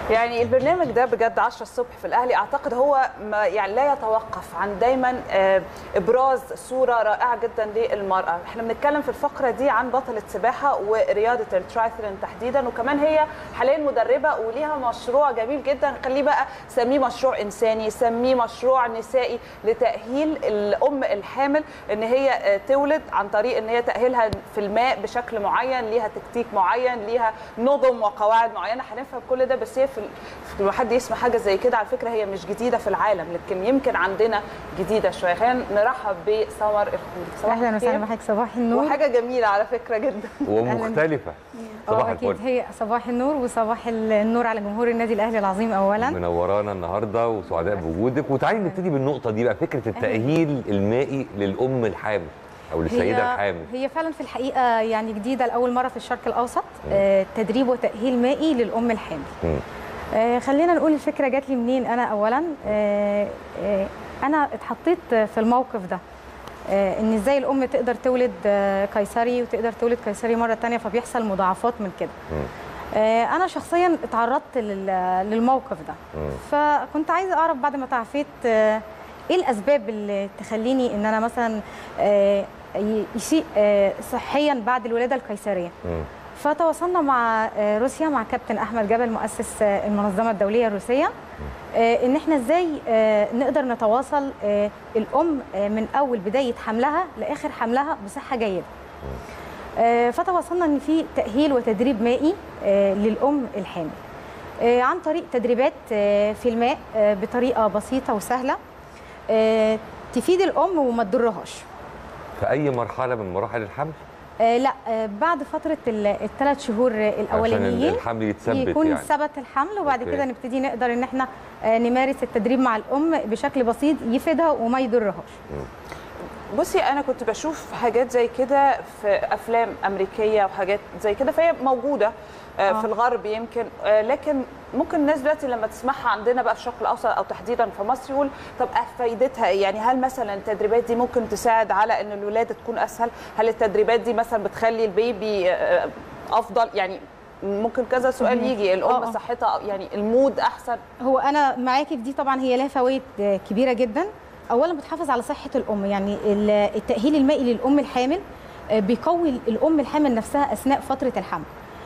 يعني البرنامج ده بجد 10 الصبح في الأهلي، أعتقد هو ما يعني لا يتوقف عن دايما إبراز صورة رائعة جدا للمرأة. احنا بنتكلم في الفقرة دي عن بطلة سباحة ورياضة الترايثلون تحديدا، وكمان هي حاليا مدربة وليها مشروع جميل جدا، خليه بقى سميه مشروع إنساني، سميه مشروع نسائي لتأهيل الأم الحامل إن هي تولد عن طريق إن هي تأهيلها في الماء بشكل معين، ليها تكتيك معين، ليها نظم وقواعد معينة. هنفهم كل ده، بس هي لما حد يسمع حاجه زي كده على فكره هي مش جديده في العالم، لكن يمكن عندنا جديده شويه. خلينا نرحب بسمر الخولي. اهلا وسهلا بحضرتك، صباح النور. وحاجه جميله على فكره جدا ومختلفه. صباح الفل. اكيد هي صباح النور وصباح النور على جمهور النادي الاهلي العظيم. اولا منورانا النهارده وسعداء بوجودك. وتعالي نبتدي بالنقطه دي بقى، فكره التاهيل المائي للام الحامل او للسيده الحامل. هي فعلا في الحقيقه يعني جديده لاول مره في الشرق الاوسط، تدريب وتاهيل مائي للام الحامل. خلينا نقول الفكره جات لي منين. انا اولا انا اتحطيت في الموقف ده، ان ازاي الام تقدر تولد قيصري وتقدر تولد قيصري مره ثانيه، فبيحصل مضاعفات من كده. انا شخصيا اتعرضت للموقف ده، فكنت عايزه اعرف بعد ما تعافيت ايه الاسباب اللي تخليني ان انا مثلا يسيء صحيا بعد الولاده القيصريه. فتواصلنا مع روسيا، مع كابتن احمد جبل مؤسس المنظمه الدوليه الروسيه، ان احنا ازاي نقدر نتواصل الام من اول بدايه حملها لاخر حملها بصحه جيده. فتواصلنا ان في تاهيل وتدريب مائي للام الحامل عن طريق تدريبات في الماء بطريقه بسيطه وسهله تفيد الام وما تضرهاش في اي مرحله من مراحل الحمل. لا، بعد فترة ال3 شهور الأولانيين عشان الحمل يتثبت، يكون يعني ثبت الحمل، وبعد كده نبتدي نقدر إن احنا نمارس التدريب مع الأم بشكل بسيط يفيدها وما يضرهاش. بصي، أنا كنت بشوف حاجات زي كده في أفلام أمريكية وحاجات زي كده، فهي موجودة في الغرب يمكن، لكن ممكن الناس دلوقتي لما تسمعها عندنا بقى في الشرق الاوسط او تحديدا في مصر يقول طب فايدتها ايه؟ يعني هل مثلا التدريبات دي ممكن تساعد على ان الولاده تكون اسهل؟ هل التدريبات دي مثلا بتخلي البيبي افضل؟ يعني ممكن كذا سؤال يجي. الام صحتها يعني المود احسن. هو انا معاكي في دي طبعا، هي لها فوائد كبيره جدا. اولا بتحافظ على صحه الام، يعني التاهيل المائي للام الحامل بيقوي الام الحامل نفسها اثناء فتره الحمل،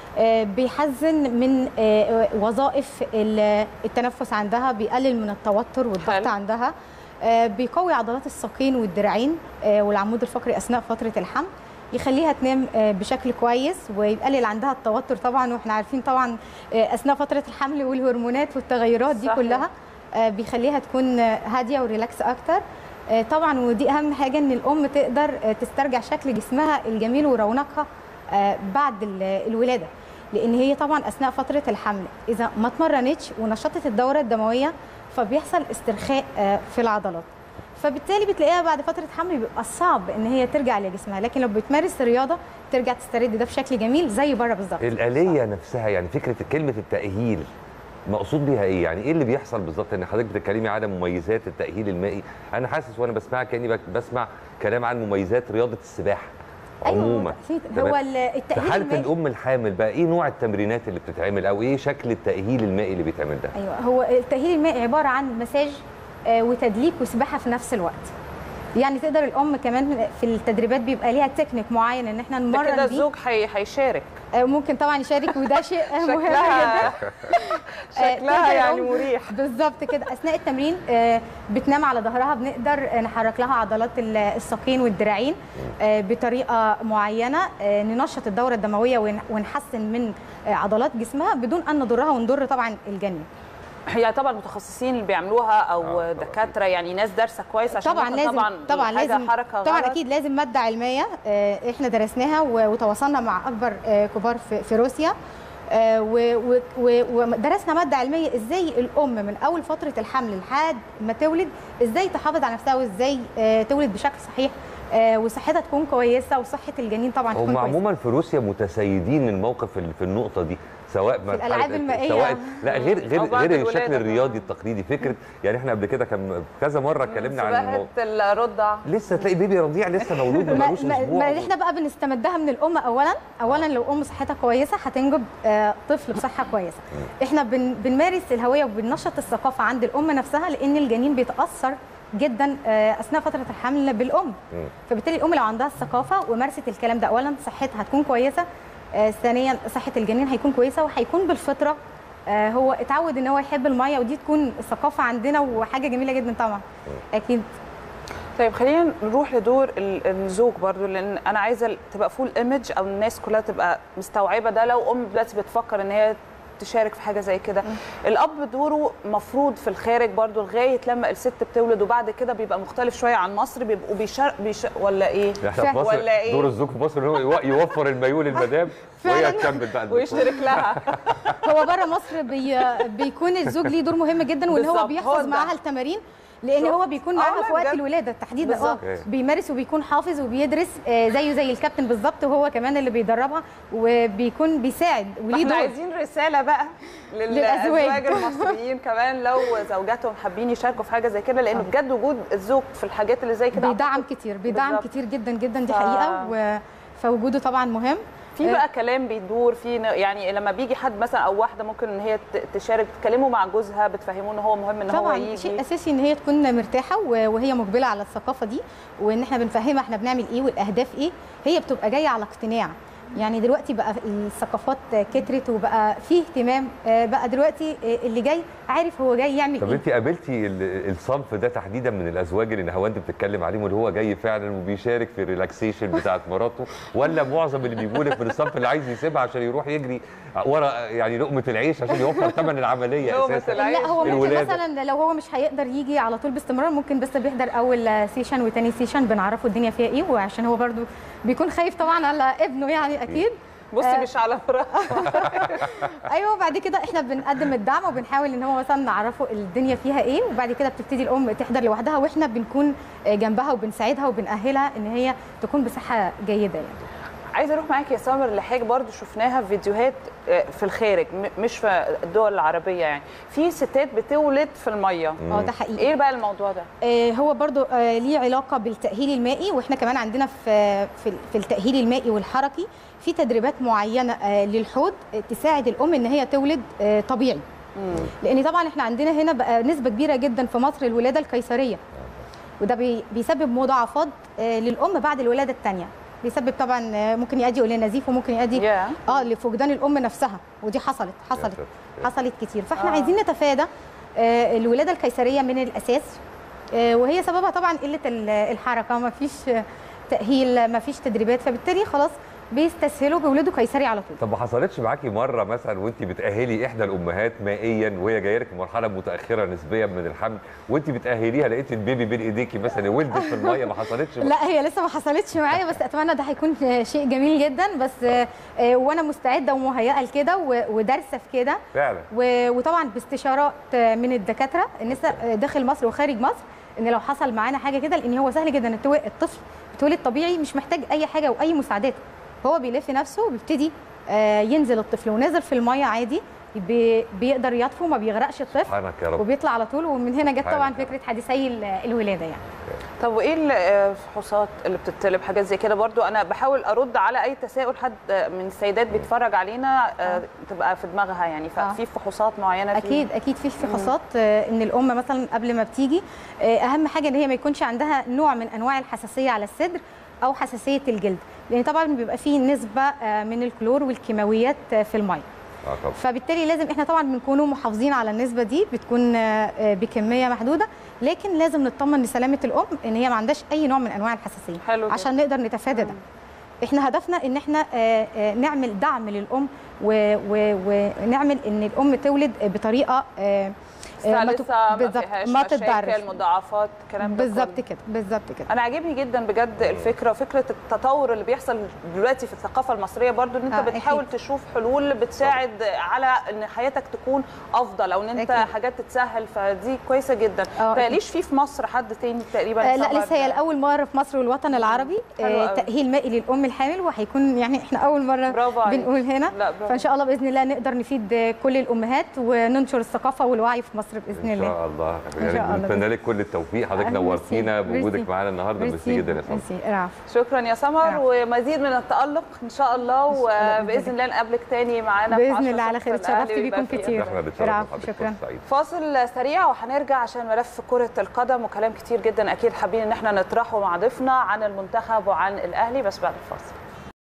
بيحسن من وظائف التنفس عندها، بيقلل من التوتر والضغط عندها، بيقوي عضلات الساقين والدراعين والعمود الفقري اثناء فتره الحمل، يخليها تنام بشكل كويس ويقلل عندها التوتر طبعا. واحنا عارفين طبعا اثناء فتره الحمل والهرمونات والتغيرات دي كلها بيخليها تكون هاديه وريلاكس اكتر طبعا. ودي اهم حاجه، ان الام تقدر تسترجع شكل جسمها الجميل ورونقها بعد الولاده، لان هي طبعا اثناء فتره الحمل اذا ما اتمرنتش ونشطت الدوره الدمويه فبيحصل استرخاء في العضلات، فبالتالي بتلاقيها بعد فتره حمل بيبقى صعب ان هي ترجع لجسمها، لكن لو بتمارس الرياضه ترجع تسترد ده بشكل جميل زي بره بالظبط. الآلية نفسها، يعني فكره كلمه التأهيل مقصود بيها ايه؟ يعني ايه اللي بيحصل بالظبط؟ ان حضرتك بتتكلمي على مميزات التأهيل المائي، انا حاسس وانا بسمعها كاني بسمع كلام عن مميزات رياضه السباحه عموما. أيوة، هو التأهيل في حاله الام الحامل بقى ايه نوع التمرينات اللي بتتعمل او ايه شكل التأهيل المائي اللي بيتعمل ده؟ ايوه، هو التأهيل المائي عباره عن مساج وتدليك وسباحه في نفس الوقت. يعني تقدر الام كمان في التدريبات بيبقى ليها تكنيك معين ان احنا نمرن بيه. كده الزوج هيشارك، ممكن طبعا يشارك، وده شيء مهم جدا. شكلها يعني مريح بالظبط كده. اثناء التمرين بتنام على ظهرها، بنقدر نحرك لها عضلات الساقين والدراعين بطريقه معينه، ننشط الدوره الدمويه ونحسن من عضلات جسمها بدون ان نضرها ونضر طبعا الجنين. هي طبعا متخصصين اللي بيعملوها او دكاتره، يعني ناس دارسه كويس عشان طبعا لازم طبعا لازم حركه طبعا اكيد لازم ماده علميه احنا درسناها وتواصلنا مع اكبر كبار في روسيا، ودرسنا ماده علميه ازاي الام من اول فتره الحمل لحد ما تولد ازاي تحافظ على نفسها وازاي تولد بشكل صحيح وصحتها تكون كويسه وصحه الجنين طبعا تكون كويسه. هم عموما في روسيا متسيدين الموقف في النقطه دي، سواء في الالعاب المائيه سواء لا غير الشكل الرياضي كمان. التقليدي. فكره يعني احنا قبل كده كان كذا مره اتكلمنا عن سباحه الرضع، لسه تلاقي بيبي رضيع لسه مولود ما بقالوش اسبوع. ما احنا بقى بنستمدها من الام. اولا لو ام صحتها كويسه هتنجب طفل بصحه كويسه. احنا بنمارس الهويه وبننشط الثقافه عند الام نفسها، لان الجنين بيتاثر جدا اثناء فتره الحمل بالام. فبالتالي الام لو عندها الثقافه ومارست الكلام ده، اولا صحتها هتكون كويسه، ثانيا صحه الجنين هيكون كويسه، وهيكون بالفطره هو اتعود ان هو يحب الميه، ودي تكون ثقافه عندنا وحاجه جميله جدا طبعا. اكيد. طيب خلينا نروح لدور الزوج برضو، لان انا عايزه تبقى فول ايمج او الناس كلها تبقى مستوعبه ده. لو ام دلوقتي بتفكر ان هي تشارك في حاجه زي كده، الاب دوره مفروض في الخارج برضو لغايه لما الست بتولد، وبعد كده بيبقى مختلف شويه عن مصر، بيبقوا ولا ايه؟ احنا في مصر ولا إيه؟ دور الزوج في مصر ان هو يوفر المايول للمدام وهي تكمل بقى ويشترك لها. هو بره مصر بيكون الزوج ليه دور مهم جدا، وان هو بيحفظ معاها التمارين، لان هو بيكون معاها في وقت الولاده تحديدا. بيمارس وبيكون حافظ وبيدرس زيه زي الكابتن بالظبط، وهو كمان اللي بيدربها وبيكون بيساعد وليه دور. عايزين رساله بقى للازواج المصريين كمان، لو زوجاتهم حابين يشاركوا في حاجه زي كده، لانه بجد وجود الزوج في الحاجات اللي زي كده بيدعم كتير جدا جدا، دي حقيقه. فوجوده طبعا مهم. في بقى كلام بيدور في، يعني لما بيجي حد مثلا او واحده ممكن ان هي تشارك، تكلموا مع جوزها، بتفهموه ان هو مهم ان هو يجي. طبعا شيء اساسي ان هي تكون مرتاحه وهي مقبله على الثقافه دي، وان احنا بنفهمها احنا بنعمل ايه والاهداف ايه. هي بتبقى جايه على اقتناع. يعني دلوقتي بقى الثقافات كترت وبقى فيه اهتمام، بقى دلوقتي اللي جاي عارف هو جاي يعمل ايه. طب انت قابلتي الصنف ده تحديدا من الازواج اللي نهاوند بتتكلم عليهم، اللي هو جاي فعلا وبيشارك في الريلاكسيشن بتاعت مراته، ولا معظم اللي بيجوا لك من الصنف اللي عايز يسيبها عشان يروح يجري ورا يعني لقمه العيش عشان يوفر ثمن العمليه اساسا؟ لا هو ممكن مثلا لو هو مش هيقدر يجي على طول باستمرار، ممكن بس بيحضر اول سيشن وتاني سيشن، بنعرفه الدنيا فيها ايه، وعشان هو برده بيكون خايف طبعا على ابنه يعني اكيد. بصي مش على فراغ. ايوه. وبعد كده احنا بنقدم الدعم وبنحاول ان هو مثلا نعرفه الدنيا فيها ايه، وبعد كده بتبتدي الام تحضر لوحدها، واحنا بنكون جنبها وبنساعدها وبنأهلها ان هي تكون بصحه جيده يعني. عايزه اروح معاكي يا سمر لحاجه برضو شفناها في فيديوهات في الخارج، مش في الدول العربيه، يعني في ستات بتولد في الميه. ده حقيقي. ايه بقى الموضوع ده؟ هو برضو ليه علاقه بالتاهيل المائي، واحنا كمان عندنا في التاهيل المائي والحركي في تدريبات معينه للحوض تساعد الام ان هي تولد طبيعي. لان طبعا احنا عندنا هنا بقى نسبه كبيره جدا في مصر الولاده القيصريه، وده بيسبب مضاعفات للام بعد الولاده الثانيه. بيسبب طبعا ممكن يؤدي الى نزيف، وممكن يؤدي لفقدان الام نفسها، ودي حصلت كتير. فاحنا عايزين نتفادى الولاده القيصريه من الاساس، وهي سببها طبعا قله الحركه، ما فيش تاهيل، ما فيش تدريبات، فبالتالي خلاص بيستسهلوا بيولدوا قيصري على طول. طب ما حصلتش معاكي مره مثلا وانت بتاهلي احدى الامهات مائيا وهي جايه لك في مرحله متاخره نسبيا من الحمل، وانت بتاهليها لقيتي البيبي بين ايديكي مثلا ولدت في الميه؟ ما حصلتش؟ لا هي لسه ما حصلتش معايا، بس اتمنى ده هيكون شيء جميل جدا. بس وانا مستعده ومهيئه لكده ودارسه في كده فعلا، وطبعا باستشارات من الدكاتره النساء داخل مصر وخارج مصر، ان لو حصل معانا حاجه كده، لان هو سهل جدا الطفل بيتولد طبيعي، مش محتاج اي حاجه واي مساعدات، هو بيلف نفسه وبيبتدي ينزل الطفل، ونازل في الميه عادي بيقدر يطفو، ما بيغرقش الطفل. سبحانك يا رب. وبيطلع على طول. ومن هنا جت طبعا فكره حادثي الولاده يعني. طب وايه الفحوصات اللي بتطلب حاجات زي كده؟ برضو انا بحاول ارد على اي تساؤل حد من السيدات بيتفرج علينا تبقى في دماغها يعني. ففي فحوصات معينه اكيد في فحوصات ان الام مثلا قبل ما بتيجي اهم حاجه ان هي ما يكونش عندها نوع من انواع الحساسيه على الصدر او حساسيه الجلد، لان طبعا بيبقى فيه نسبه من الكلور والكيماويات في الميه. فبالتالي لازم احنا طبعا بنكونوا محافظين على النسبه دي، بتكون بكميه محدوده، لكن لازم نطمن لسلامه الام ان هي ما عندهاش اي نوع من انواع الحساسيه عشان نقدر نتفادى ده. احنا هدفنا ان احنا نعمل دعم للام ونعمل ان الام تولد بطريقه سلسه ما فيهاش ما تتضرش، مشاكل مضاعفات الكلام ده بالظبط كده بالظبط كده. انا عاجبني جدا بجد الفكره وفكره التطور اللي بيحصل دلوقتي في الثقافه المصريه برضو، ان انت بتحاول تشوف حلول بتساعد على ان حياتك تكون افضل او ان انت حاجات تتسهل، فدي كويسه جدا. ماليش في مصر حد تاني تقريبا لا لسه هي الاول مره في مصر والوطن العربي تاهيل مائي للام الحامل، وهيكون يعني احنا اول مره بنقول هنا، فان شاء الله باذن الله نقدر نفيد كل الامهات وننشر الثقافه والوعي في مصر باذن الله. ان شاء الله يعني بنتمنى لك كل التوفيق. حضرتك نورتينا بوجودك معانا النهارده. ميرسي جدا يا سمر. شكرا يا سمر، ومزيد من التألق ان شاء الله، وباذن الله نقابلك تاني معانا باذن الله. على خير، اتشرفت بيكم كتير. شكرا. فاصل سريع وهنرجع عشان ملف كرة القدم وكلام كتير جدا اكيد حابين ان احنا نطرحه مع ضيفنا عن المنتخب وعن الاهلي، بس بعد الفاصل.